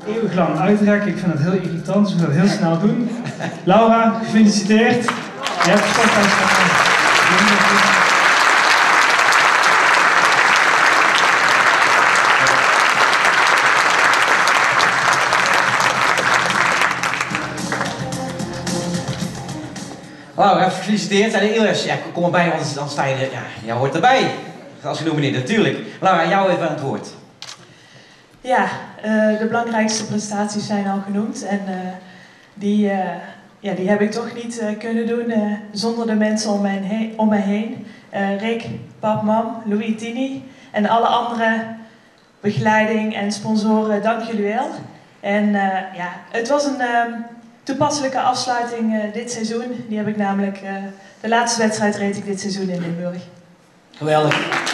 eeuwig lang uitrekken. Ik vind het heel irritant, dus we gaan het heel snel doen. Laura, gefeliciteerd. Je hebt het sportprijs gewonnen. Laura, gefeliciteerd. En Iles, ja, kom erbij, want dan sta je er, ja, jij hoort erbij. Als genomineerd, natuurlijk. Laura, jou even aan het woord. Ja, de belangrijkste prestaties zijn al genoemd en die heb ik toch niet kunnen doen zonder de mensen om mij heen. Rick, pap, mam, Louis, Tini en alle andere begeleiding en sponsoren, dank jullie wel. En ja, het was een toepasselijke afsluiting dit seizoen. Die heb ik namelijk, de laatste wedstrijd reed ik dit seizoen in Limburg. Geweldig.